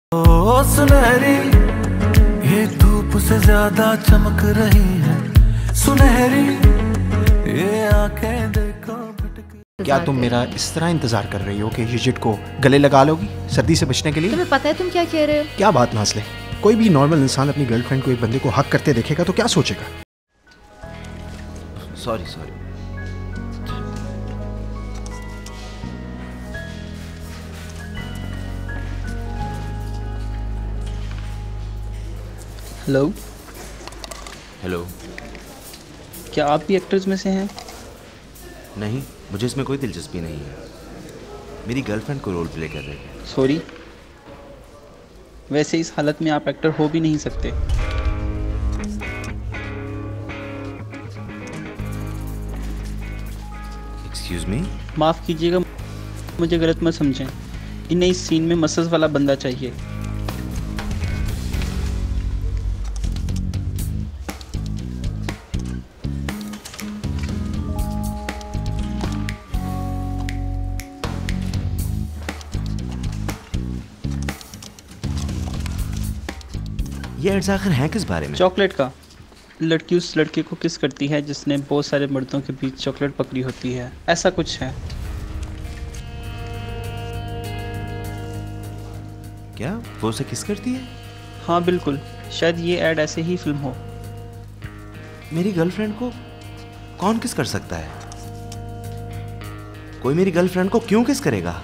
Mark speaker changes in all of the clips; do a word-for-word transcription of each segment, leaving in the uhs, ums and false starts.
Speaker 1: ओ सुनहरी ये धूप से ज्यादा चमक रही है, सुनहरी ये आंखें देखो भटक।
Speaker 2: क्या तुम मेरा इस तरह इंतजार कर रही हो कि यजिट को गले लगा लोगी सर्दी से बचने के लिए?
Speaker 3: तुम्हें पता है तुम क्या कह रहे हो?
Speaker 2: क्या बात नाज़ले, कोई भी नॉर्मल इंसान अपनी गर्लफ्रेंड को एक बंदे को हक करते देखेगा तो क्या सोचेगा?
Speaker 4: Sorry sorry
Speaker 5: hello
Speaker 4: hello.
Speaker 5: क्या आप भी एक्टर्स में से हैं?
Speaker 4: नहीं, मुझे इसमें कोई दिलचस्पी नहीं है। मेरी गर्लफ्रेंड को रोल प्ले कर रहे हैं।
Speaker 5: सॉरी, वैसे इस हालत में आप एक्टर हो भी नहीं सकते।
Speaker 4: Excuse me?
Speaker 5: माफ़ कीजिएगा, मुझे गलत मत समझें। इन्हें इस सीन में मसल्स वाला बंदा चाहिए।
Speaker 4: ये एड्स आखिर हैं किस बारे में?
Speaker 5: चॉकलेट का। लड़की उस लड़के को किस करती है जिसने बहुत सारे मर्दों के बीच चॉकलेट पकड़ी होती है, ऐसा कुछ है।
Speaker 4: क्या वो उसे किस करती है?
Speaker 5: हाँ बिल्कुल, शायद ये ऐड ऐसे ही फिल्म हो।
Speaker 4: मेरी गर्लफ्रेंड को कौन किस कर सकता है? कोई मेरी गर्लफ्रेंड को क्यों किस करेगा?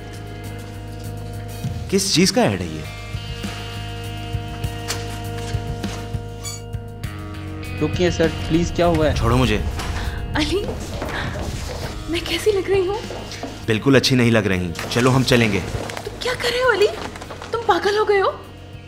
Speaker 4: किस चीज का ऐड है ये?
Speaker 5: रुकिए सर प्लीज, क्या हुआ है?
Speaker 4: छोड़ो मुझे।
Speaker 3: अली, मैं कैसी लग रही हूँ?
Speaker 4: बिल्कुल अच्छी नहीं लग रही। चलो हम चलेंगे।
Speaker 3: तुम क्या कर रहे हो अली? तुम पागल हो गए हो?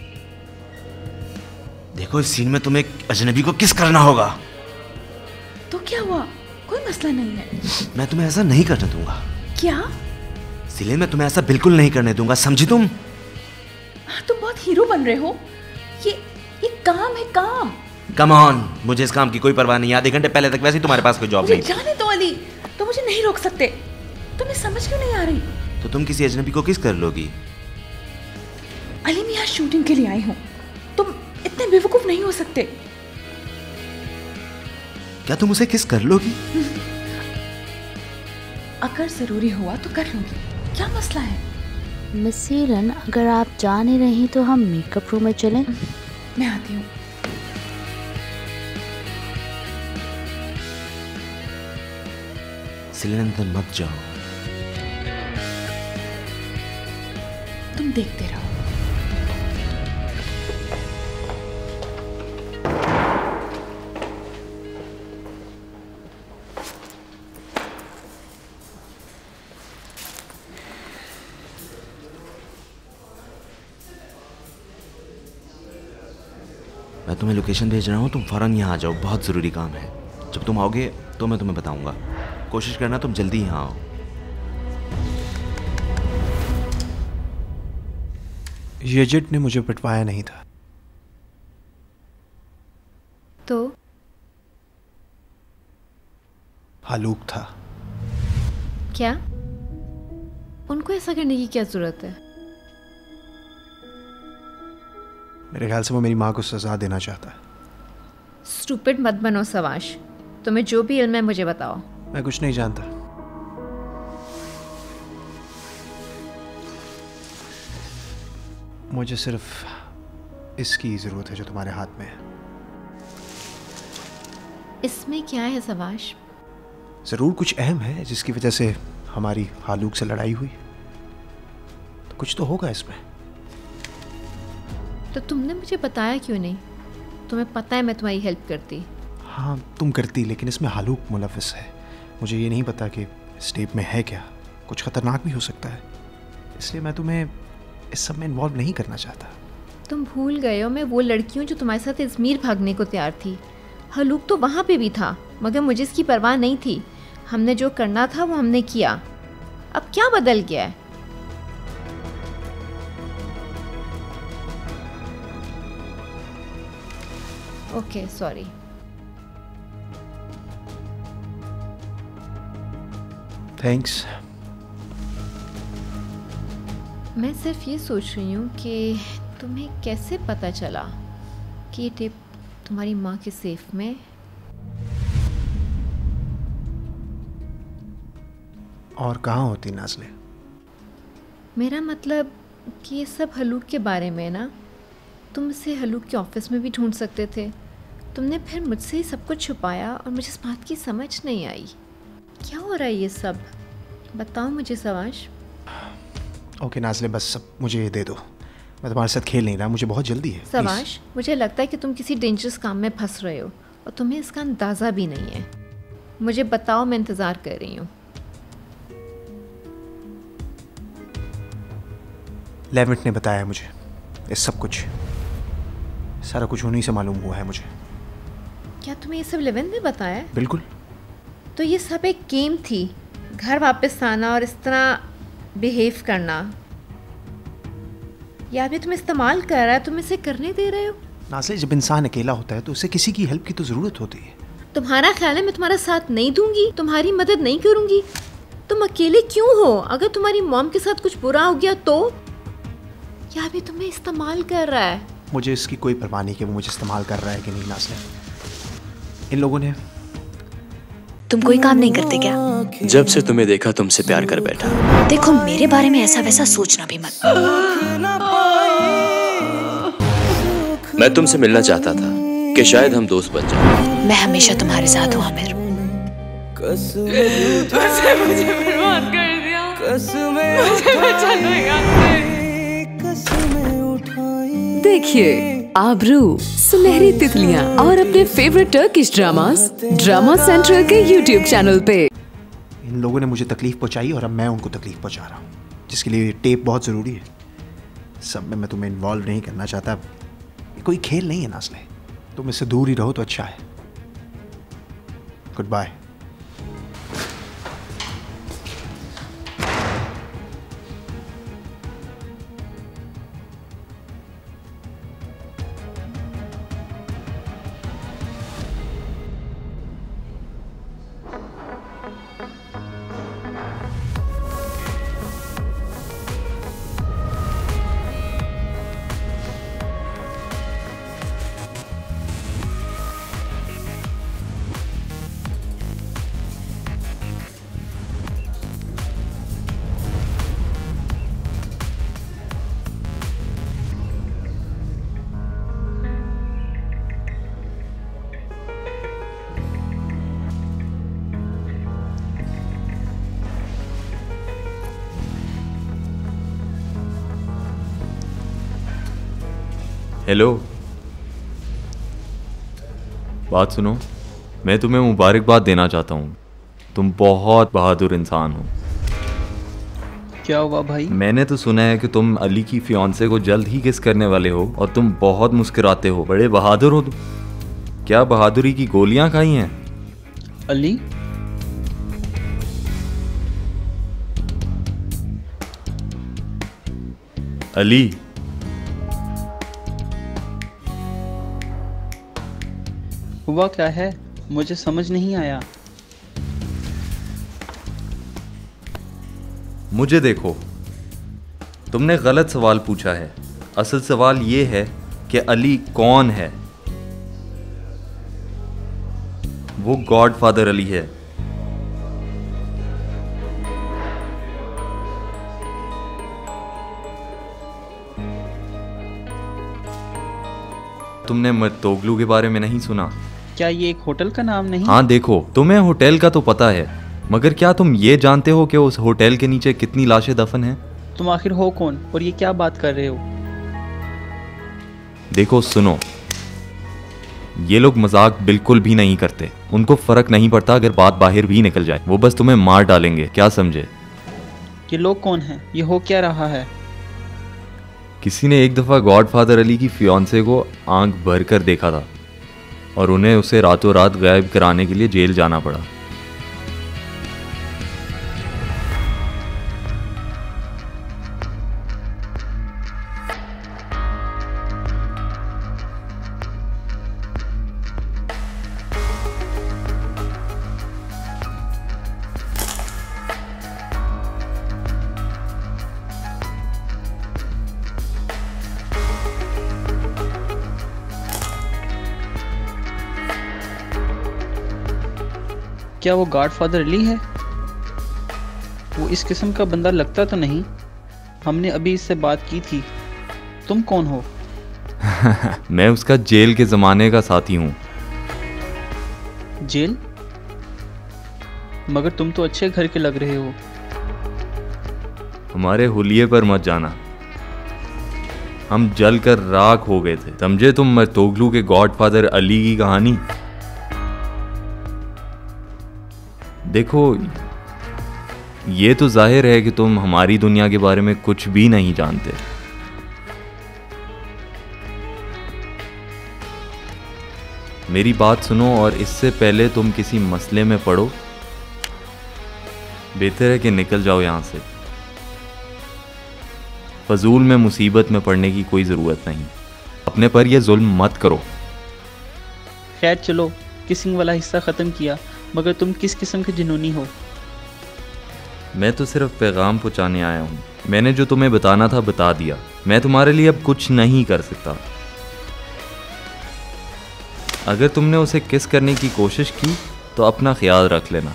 Speaker 4: देखो इस सीन में तुम्हें अजनबी को किस करना होगा।
Speaker 3: तो क्या हुआ? कोई मसला नहीं है।
Speaker 4: मैं तुम्हें ऐसा नहीं करने दूंगा।
Speaker 3: क्या?
Speaker 4: सिले मैं तुम्हें ऐसा बिल्कुल नहीं करने दूंगा, समझी तुम?
Speaker 3: तुम बहुत हीरो बन रहे हो। ये ये काम है, काम।
Speaker 4: कम ऑन, मुझे इस काम की कोई परवाह नहीं है। आधे घंटे पहले तक वैसे ही तुम्हारे पास कोई जॉब नहीं थी।
Speaker 3: जाने दो अली, तो मुझे नहीं रोक सकते। तुम्हें समझ क्यों नहीं आ रही?
Speaker 4: तो तुम किसी अजनबी को किस कर लोगी?
Speaker 3: अली मैं यहाँ शूटिंग के लिए आई हूँ, तुम इतने बेवकूफ नहीं हो सकते।
Speaker 4: क्या तुम उसे किस कर लोगी?
Speaker 3: अगर जरूरी हुआ तो कर लूंगी, क्या मसला है?
Speaker 6: मिस सीलन, अगर आप जा नहीं रही तो हम मेकअप रूम में चलें?
Speaker 3: मैं आती हूँ।
Speaker 4: सिलेन अंदर मत जाओ।
Speaker 3: तुम देखते रहो।
Speaker 4: मैं तुम्हें लोकेशन भेज रहा हूँ, तुम फौरन यहाँ आ जाओ, बहुत ज़रूरी काम है। जब तुम आओगे तो मैं तुम्हें बताऊंगा। कोशिश करना तुम जल्दी यहाँ आओ।
Speaker 2: यजिट ने मुझे पिटवाया नहीं था।
Speaker 3: तो
Speaker 2: हालूक था।
Speaker 3: क्या? उनको ऐसा करने की क्या जरूरत है?
Speaker 2: मेरे ख्याल से वो मेरी माँ को सजा देना चाहता है।
Speaker 3: स्टूपिड मत बनो सवाश, तुम्हें जो भी इल्म है मुझे बताओ।
Speaker 2: मैं कुछ नहीं जानता। मुझे सिर्फ इसकी जरूरत है जो तुम्हारे हाथ में है।
Speaker 3: इसमें क्या है सवाश?
Speaker 2: जरूर कुछ अहम है जिसकी वजह से हमारी हालूक से लड़ाई हुई, तो कुछ तो होगा इसमें।
Speaker 3: तो तुमने मुझे बताया क्यों नहीं? तुम्हें पता है मैं तुम्हारी हेल्प करती।
Speaker 2: हाँ तुम करती, लेकिन इसमें हालूक मुलविस है। मुझे ये नहीं पता कि इस टेप में है क्या, कुछ खतरनाक भी हो सकता है, इसलिए मैं तुम्हें इस सब में इन्वॉल्व नहीं करना चाहता।
Speaker 3: तुम भूल गए हो मैं वो लड़की हूँ जो तुम्हारे साथ इज़मीर भागने को तैयार थी। हालूक तो वहाँ पे भी था, मगर मुझे इसकी परवाह नहीं थी। हमने जो करना था वो हमने किया। अब क्या बदल गया है? Okay sorry.
Speaker 2: थैंक्स।
Speaker 3: मैं सिर्फ ये सोच रही हूँ कि तुम्हें कैसे पता चला कि ये टेप तुम्हारी माँ के सेफ में।
Speaker 2: और कहाँ होती नाज़ले?
Speaker 3: मेरा मतलब कि ये सब हलूक के बारे में ना। तुम इसे हलूक के ऑफिस में भी ढूंढ सकते थे। तुमने फिर मुझसे ही सब कुछ छुपाया और मुझे इस बात की समझ नहीं आई। क्या हो रहा है ये सब? बताओ मुझे सवाश।
Speaker 2: ओके नाज़ले, बस सब मुझे ये दे दो। मैं तुम्हारे साथ खेल नहीं रहा, मुझे बहुत जल्दी है।
Speaker 3: सवाश, मुझे लगता है कि तुम किसी डेंजरस काम में फंस रहे हो और तुम्हें इसका अंदाज़ा भी नहीं है। मुझे बताओ, मैं इंतज़ार कर रही हूँ।
Speaker 2: लेविट ने बताया मुझे ये सब कुछ, सारा कुछ उन्हीं से मालूम हुआ है मुझे।
Speaker 3: क्या तुम्हें ये सब लेविन ने बताया?
Speaker 2: बिल्कुल।
Speaker 3: तो ये सब एक गेम थी, घर वापस आना और इस तरह बिहेव करना। या भी तुम इस्तेमाल कर रहा है, तुम इसे करने दे रहे हो?
Speaker 2: नाज़ले, जब इंसान अकेला होता है तो उसे किसी की हेल्प की तो ज़रूरत होती है।
Speaker 3: तुम्हारा ख्याल है मैं तुम्हारा साथ नहीं दूंगी, तुम्हारी मदद नहीं करूंगी? तुम अकेले क्यों हो? अगर तुम्हारी मॉम के साथ कुछ बुरा हो गया तो? या भी तुम्हें इस्तेमाल कर रहा है?
Speaker 2: मुझे इसकी कोई परवाह नहीं कि वो मुझे इस्तेमाल कर रहा है कि नहीं। नाज़ले, इन लोगों ने।
Speaker 7: तुम कोई काम नहीं करते क्या?
Speaker 8: जब से तुम्हें देखा तुमसे प्यार कर बैठा।
Speaker 7: देखो, मेरे बारे में ऐसा वैसा सोचना भी मत।
Speaker 8: मैं तुमसे मिलना चाहता था कि शायद हम दोस्त बन जाएं।
Speaker 7: मैं हमेशा तुम्हारे साथ हूँ आमिर।
Speaker 9: तुझे मुझे बर्बाद कर दिया। मुझे बचा लो यहाँ से।
Speaker 10: देखिए आबरू, सुनहरी तितलियां और अपने favourite Turkish dramas Drama Central के यूट्यूब चैनल पे।
Speaker 2: इन लोगों ने मुझे तकलीफ पहुंचाई और अब मैं उनको तकलीफ पहुंचा रहा हूँ, जिसके लिए ये टेप बहुत ज़रूरी है। सब में मैं तुम्हें इन्वॉल्व नहीं करना चाहता। ये कोई खेल नहीं है नाज़ले, तुम इससे दूर ही रहो तो अच्छा है। Good bye.
Speaker 11: हेलो, बात सुनो। मैं तुम्हें मुबारकबाद देना चाहता हूँ। तुम बहुत बहादुर इंसान हो।
Speaker 5: क्या हुआ भाई?
Speaker 11: मैंने तो सुना है कि तुम अली की फियांसे को जल्द ही किस करने वाले हो और तुम बहुत मुस्कुराते हो। बड़े बहादुर हो तुम। क्या बहादुरी की गोलियां खाई हैं?
Speaker 5: अली?
Speaker 11: अली,
Speaker 5: हुआ क्या है? मुझे समझ नहीं आया।
Speaker 11: मुझे देखो, तुमने गलत सवाल पूछा है। असल सवाल ये है कि अली कौन है। वो गॉडफादर अली है। तुमने मर्तोगलू के बारे में नहीं सुना?
Speaker 5: क्या ये एक होटल का नाम नहीं?
Speaker 11: हाँ देखो, तुम्हें होटल का तो पता है, मगर क्या तुम ये जानते हो कि उस होटल के नीचे कितनी लाशें दफन हैं?
Speaker 5: तुम आखिर हो कौन और ये क्या बात कर रहे हो?
Speaker 11: देखो सुनो, ये लोग मजाक बिल्कुल भी नहीं करते। उनको फर्क नहीं पड़ता अगर बात बाहर भी निकल जाए, वो बस तुम्हें मार डालेंगे। क्या समझे?
Speaker 5: ये लोग कौन हैं? ये हो क्या रहा है?
Speaker 11: किसी ने एक दफ़ा गॉडफादर अली की फियांसे को आंख भर कर देखा था और उन्हें उसे रातों रात गायब कराने के लिए जेल जाना पड़ा।
Speaker 5: क्या वो गॉडफादर अली है? वो इस किस्म का बंदा लगता तो नहीं। हमने अभी इससे बात की थी। तुम कौन हो?
Speaker 11: मैं उसका जेल के ज़माने का साथी हूँ।
Speaker 5: जेल? मगर तुम तो अच्छे घर के लग रहे हो।
Speaker 11: हमारे हुलिये पर मत जाना, हम जल कर राख हो गए थे। समझे तुम मर्तोगलू के गॉडफादर अली की कहानी? देखो, ये तो जाहिर है कि तुम हमारी दुनिया के बारे में कुछ भी नहीं जानते। मेरी बात सुनो और इससे पहले तुम किसी मसले में पड़ो, बेहतर है कि निकल जाओ यहां से। फजूल में मुसीबत में पड़ने की कोई ज़रूरत नहीं। अपने पर यह जुल्म मत करो।
Speaker 5: खैर चलो, किसिंग वाला हिस्सा ख़त्म किया, मगर तुम किस किस्म के जुनूनी हो?
Speaker 11: मैं तो सिर्फ पैगाम पहुंचाने आया हूँ। मैंने जो तुम्हें बताना था बता दिया। मैं तुम्हारे लिए अब कुछ नहीं कर सकता। अगर तुमने उसे किस करने की कोशिश की तो अपना ख्याल रख लेना।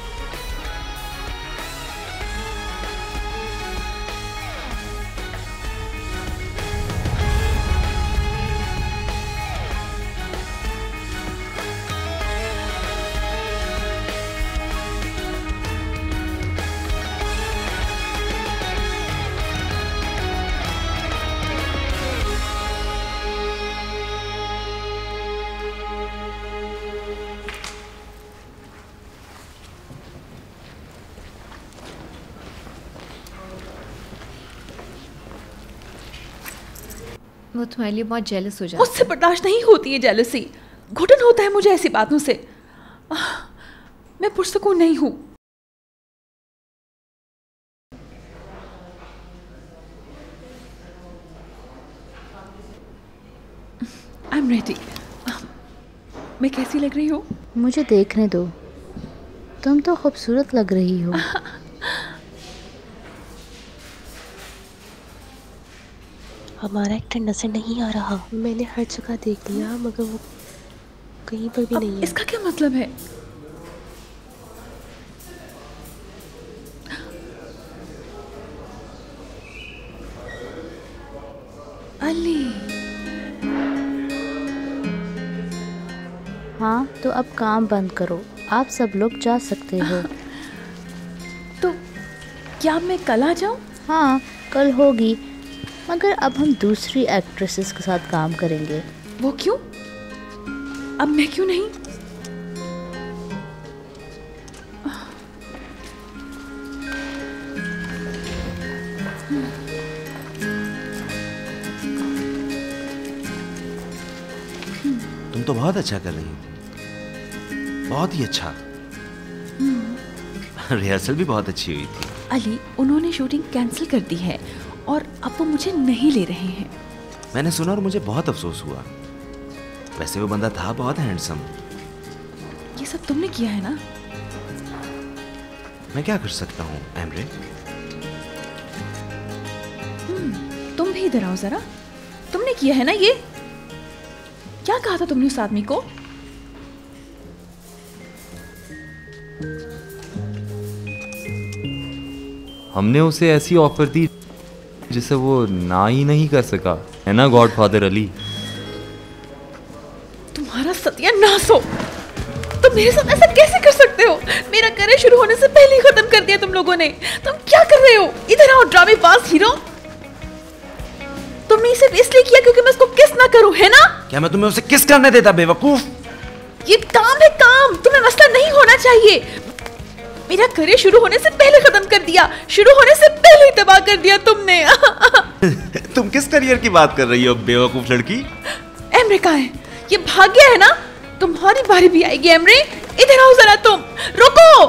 Speaker 3: वो तुम्हारे लिए बहुत जेलस हो जाता है।
Speaker 12: मुझसे बर्दाश्त नहीं होती है जेलसी। घुटन होता है मुझे ऐसी बातों से। आह, मैं पुरसकून नहीं हूँ। I am ready. मैं कैसी लग रही हूँ?
Speaker 6: मुझे देखने दो। तुम तो खूबसूरत लग रही हो।
Speaker 13: हमारा एक्टर नजर नहीं आ रहा। मैंने हर जगह देख लिया मगर वो कहीं पर भी नहीं है।
Speaker 12: इसका क्या मतलब है? अली।
Speaker 6: हाँ, तो अब काम बंद करो। आप सब लोग जा सकते हो।
Speaker 12: तो क्या मैं कल आ जाऊँ?
Speaker 6: हाँ, कल होगी, मगर अब हम दूसरी एक्ट्रेसेस के साथ काम करेंगे।
Speaker 12: वो क्यों? अब मैं क्यों नहीं?
Speaker 4: तुम तो बहुत अच्छा कर रही थी, बहुत ही अच्छा। रिहर्सल भी बहुत अच्छी हुई थी।
Speaker 12: अली, उन्होंने शूटिंग कैंसिल कर दी है और अब वो मुझे नहीं ले रहे हैं।
Speaker 4: मैंने सुना और मुझे बहुत अफसोस हुआ। वैसे वो बंदा था बहुत हैंडसम।
Speaker 12: ये सब तुमने किया है ना?
Speaker 4: मैं क्या कर सकता हूँ एमरे?
Speaker 12: तुम भी इधर आओ जरा। तुमने किया है ना ये? क्या कहा था तुमने उस आदमी को?
Speaker 11: हमने उसे ऐसी ऑफर दी जिसे वो ना ही नहीं कर सका, है ना गॉडफादर अली?
Speaker 12: तुम्हारा सत्यानाश हो। तुम मेरे साथ ऐसा कैसे कर सकते हो? मेरा करियर शुरू होने से पहले ही खत्म कर दिया तुम लोगों ने। तुम क्या कर रहे हो? इधर आओ ड्रामेबाज हीरो। तुमने सिर्फ इसलिए किया क्योंकि मैं उसको किस ना करूं, है ना?
Speaker 4: क्या मैं तुम्हें उसे किस करने देता बेवकूफ?
Speaker 12: ये काम है काम, तुम्हें मसला नहीं होना चाहिए। मेरा करियर शुरू होने से पहले खत्म कर दिया, शुरू होने से पहले ही तबाह कर दिया तुमने।
Speaker 4: तुम किस करियर की बात कर रही हो बेवकूफ लड़की?
Speaker 12: एमरे कहाँ है? ये भाग गया है ना? तुम्हारी बारी भी आएगी एमरे। इधर आओ जरा तुम। रुको।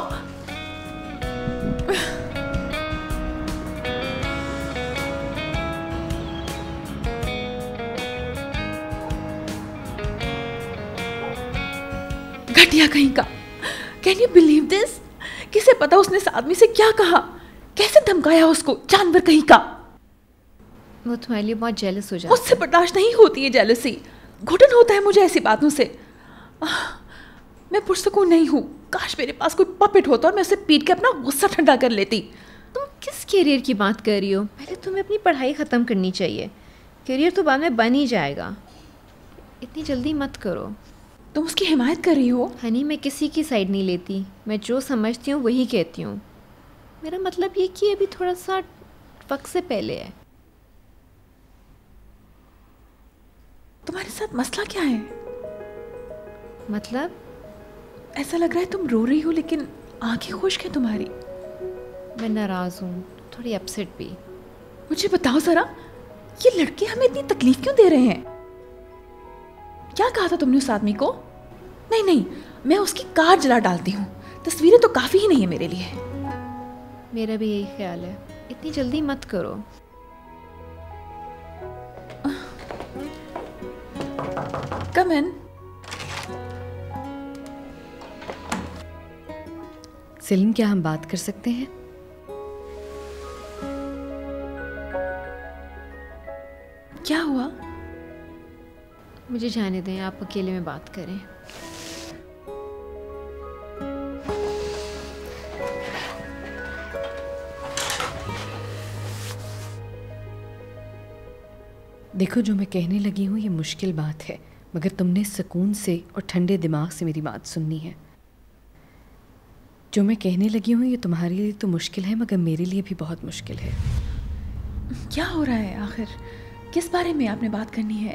Speaker 12: घटिया कहीं का। Can you believe this? किसे पता उसने इस आदमी से क्या कहा, कैसे धमकाया उसको, जानवर कहीं का।
Speaker 3: वो तुम्हारे लिए बहुत जेलस हो जाता है।
Speaker 12: मुझसे बर्दाश्त नहीं होती है जेलसी। घुटन होता है मुझे ऐसी बातों से। आह, मैं पुरसकून नहीं हूँ। काश मेरे पास कोई पपेट होता और मैं उसे पीट के अपना गुस्सा ठंडा कर लेती।
Speaker 3: तुम किस करियर की बात कर रही हो? पहले तुम्हें अपनी पढ़ाई ख़त्म करनी चाहिए। करियर तो बाद में बन ही जाएगा, इतनी जल्दी मत करो।
Speaker 12: तुम उसकी हिमायत कर रही हो?
Speaker 3: हनी, मैं किसी की साइड नहीं लेती, मैं जो समझती हूँ वही कहती हूँ। मेरा मतलब ये कि अभी थोड़ा सा वक्त से पहले है।
Speaker 12: तुम्हारे साथ मसला क्या है?
Speaker 3: मतलब
Speaker 12: ऐसा लग रहा है तुम रो रही हो लेकिन आंखें खुश्क हैं तुम्हारी।
Speaker 3: मैं नाराज़ हूँ, थोड़ी अपसेट भी।
Speaker 12: मुझे बताओ ज़रा, ये लड़के हमें इतनी तकलीफ क्यों दे रहे हैं? क्या कहा था तुमने उस आदमी को? नहीं नहीं, मैं उसकी कार जला डालती हूँ, तस्वीरें तो काफ़ी ही नहीं है मेरे लिए।
Speaker 3: मेरा भी यही ख्याल है, इतनी जल्दी मत करो।
Speaker 12: कम इन।
Speaker 10: सेलिन, क्या हम बात कर सकते हैं?
Speaker 12: क्या हुआ?
Speaker 3: मुझे जाने दें, आप अकेले में बात करें।
Speaker 10: देखो, जो मैं कहने लगी हूँ ये मुश्किल बात है, मगर तुमने सुकून से और ठंडे दिमाग से मेरी बात सुननी है। जो मैं कहने लगी हूँ ये तुम्हारे लिए तो मुश्किल है, मगर मेरे लिए भी बहुत मुश्किल है।
Speaker 12: क्या हो रहा है आखिर? किस बारे में आपने बात करनी है?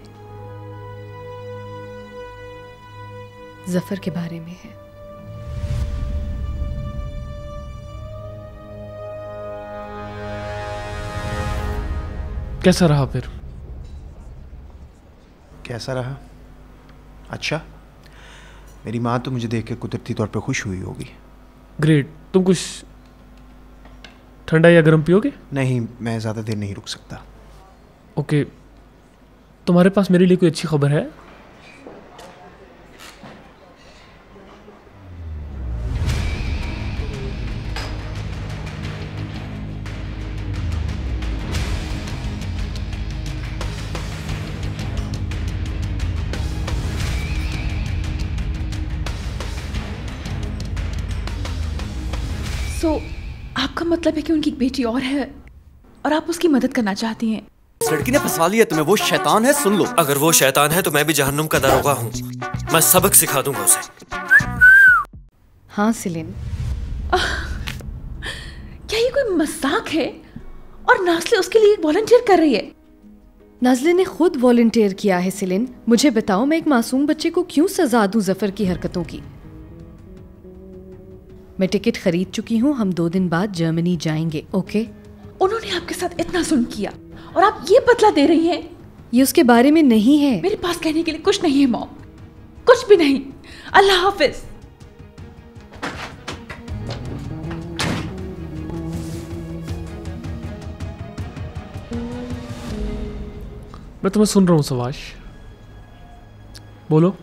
Speaker 10: जफर के बारे में है।
Speaker 14: कैसा रहा फिर?
Speaker 2: कैसा रहा? अच्छा, मेरी माँ तो मुझे देख के कुदरती तौर पे खुश हुई होगी।
Speaker 14: ग्रेट। तुम कुछ ठंडा या गर्म पियोगे?
Speaker 2: नहीं, मैं ज़्यादा देर नहीं रुक सकता।
Speaker 14: ओके, तुम्हारे पास मेरे लिए कोई अच्छी खबर है?
Speaker 12: तो so, आपका मतलब है कि उनकी एक बेटी और है और आप उसकी मदद करना चाहती हैं?
Speaker 15: इस लड़की ने फंसा लिया तुम्हें, वो शैतान है। सुन लो, अगर वो शैतान है तो मैं भी जहन्नुम का दरोगा हूँ, मैं सबक सिखा दूंगा उसे।
Speaker 10: हाँ सेलिन,
Speaker 12: क्या ये कोई मजाक है? और नाज़ले उसके लिए वॉलंटियर कर रही है?
Speaker 10: नाज़ले ने खुद वॉलंटियर किया है। सेलिन, मुझे बताओ, मैं एक मासूम बच्चे को क्यों सजा दूं जफर की हरकतों की? मैं टिकट खरीद चुकी हूँ, हम दो दिन बाद जर्मनी जाएंगे। ओके?
Speaker 12: उन्होंने आपके साथ इतना जुल्म किया और आप ये बदला दे रही हैं?
Speaker 10: ये उसके बारे में नहीं है।
Speaker 12: मेरे पास कहने के लिए कुछ नहीं है मॉम, कुछ भी नहीं। अल्लाह हाफिज।
Speaker 14: मैं तुम्हें सुन रहा हूँ सवाश, बोलो।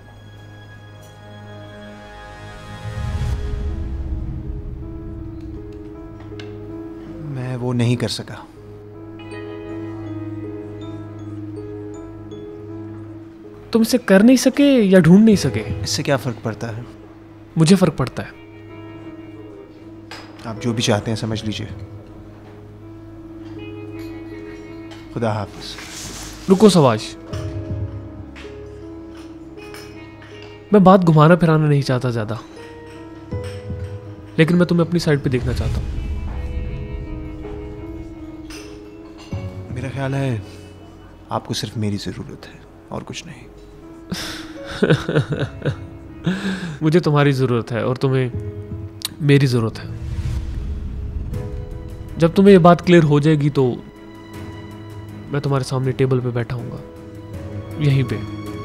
Speaker 2: मैं वो नहीं कर सका।
Speaker 14: तुम इसे कर नहीं सके या ढूंढ नहीं सके?
Speaker 2: इससे क्या फर्क पड़ता है?
Speaker 14: मुझे फर्क पड़ता है।
Speaker 2: आप जो भी चाहते हैं समझ लीजिए। खुदा हाफिज।
Speaker 14: रुको सवाश, मैं बात घुमाना फिराना नहीं चाहता ज्यादा, लेकिन मैं तुम्हें अपनी साइड पे देखना चाहता हूँ।
Speaker 2: मेरा ख्याल है आपको सिर्फ मेरी जरूरत है और कुछ नहीं।
Speaker 14: मुझे तुम्हारी जरूरत है और तुम्हें मेरी जरूरत है। जब तुम्हें ये बात क्लियर हो जाएगी तो मैं तुम्हारे सामने टेबल पे बैठा हूंगा, यहीं पे।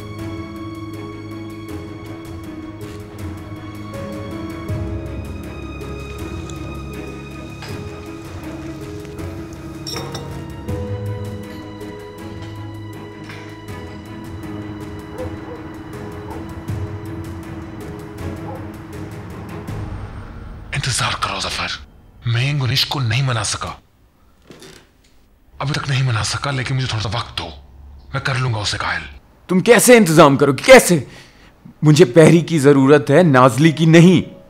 Speaker 16: इंतजार करो जफर, मैं गुनिश को नहीं मना सका, अभी तक नहीं मना सका, लेकिन मुझे थोड़ा सा वक्त दो, मैं कर लूंगा उसे कायल।
Speaker 17: तुम कैसे इंतजाम करोगे? कैसे? मुझे पहरी की जरूरत है, नाजली की नहीं।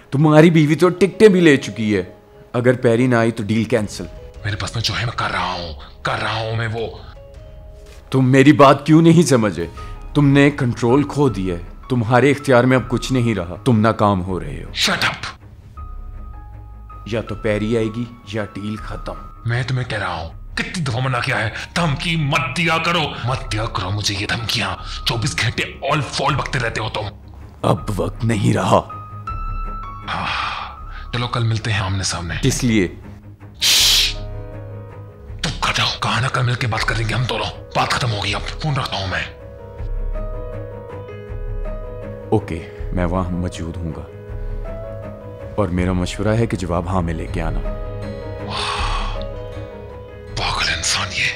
Speaker 17: तुम्हारी बीवी तो टिकटें भी ले चुकी है, अगर पैरी ना आई तो डील कैंसिल।
Speaker 16: मेरे पास में जो है मैं कर रहा हूँ, कर रहा हूँ मैं वो।
Speaker 17: तुम मेरी बात क्यों नहीं समझे? तुमने कंट्रोल खो दिया है, तुम्हारे इख्तियार में अब कुछ नहीं रहा, तुम नाकाम हो रहे हो।
Speaker 16: Shut up.
Speaker 17: या तो पैरी आएगी या डील खत्म।
Speaker 16: मैं तुम्हें कह रहा हूँ, कितनी दफा मना किया है, धमकी मत दिया करो, मत दिया करो मुझे ये धमकियां। चौबीस घंटे ऑल फॉल बकते रहते हो तुम।
Speaker 17: अब वक्त नहीं रहा।
Speaker 16: चलो कल मिलते हैं आमने सामने।
Speaker 17: इसलिए
Speaker 16: तुम कर जाओ, कहा ना कल मिलके बात करेंगे हम दोनों। बात खत्म हो गई, अब फोन रखता हूं मैं।
Speaker 17: ओके, मैं वहां मौजूद हूंगा और मेरा मशवरा है कि जवाब हाँ में लेके आना।
Speaker 16: पागल इंसान ये,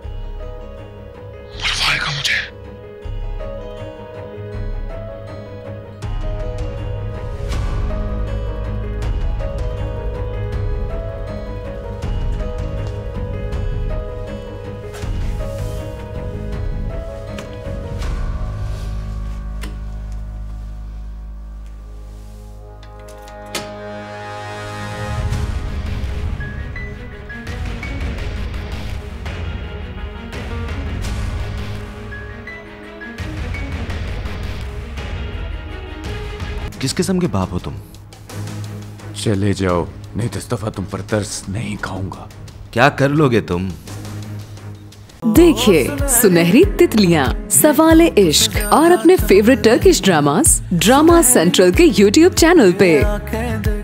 Speaker 16: मरवाएगा मुझे।
Speaker 4: किस किस्म के बाप हो तुम?
Speaker 17: चले जाओ, नहीं तो इस दफा तुम पर तरस नहीं खाऊंगा।
Speaker 4: क्या कर लोगे तुम?
Speaker 18: देखिए सुनहरी तितलियां, सवाल इश्क और अपने favourite Turkish dramas Drama Central के यूट्यूब चैनल पे।